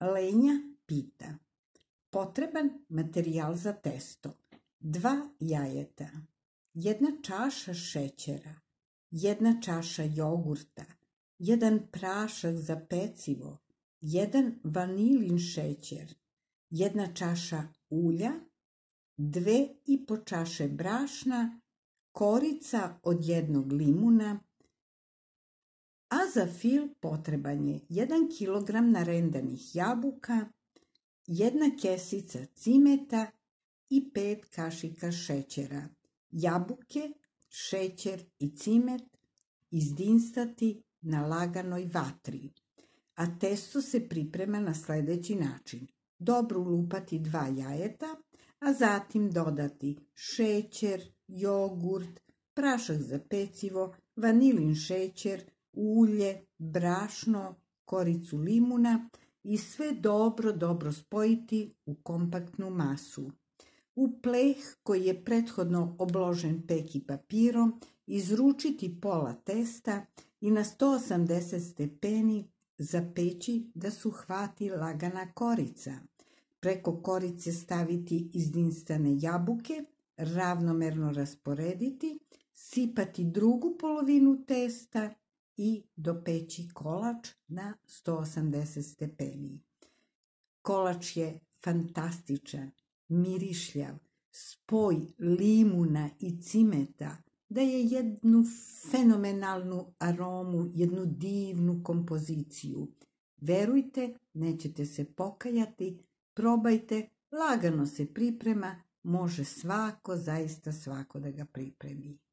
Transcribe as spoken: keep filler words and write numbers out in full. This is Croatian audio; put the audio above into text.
Lenja pita. Potreban materijal za testo. Dva jajeta, jedna čaša šećera, jedna čaša jogurta, jedan prašak za pecivo, jedan vanilin šećer, jedna čaša ulja, dve i po čaše brašna, korica od jednog limuna, a za fil potreban je jedan kilogram narendanih jabuka, jedna kesica cimeta i pet kašika šećera. Jabuke, šećer i cimet izdinstati na laganoj vatri, a testo se priprema na sljedeći način. Dobro ulupati dva jajeta, a zatim dodati šećer, jogurt, prašak za pecivo, vanilin šećer, ulje, brašno, koricu limuna i sve dobro, dobro spojiti u kompaktnu masu. U pleh koji je prethodno obložen peki papirom izručiti pola testa i na sto osamdeset stepeni zapeći da se uhvati lagana korica. Preko korice staviti izdinstane jabuke, ravnomerno rasporediti, sipati drugu polovinu testa i dopeći kolač na sto osamdeset stepeni. Kolač je fantastičan, mirišljav, spoj limuna i cimeta daje jednu fenomenalnu aromu, jednu divnu kompoziciju. Verujte, nećete se pokajati, probajte, lagano se priprema, može svako, zaista svako da ga pripremi.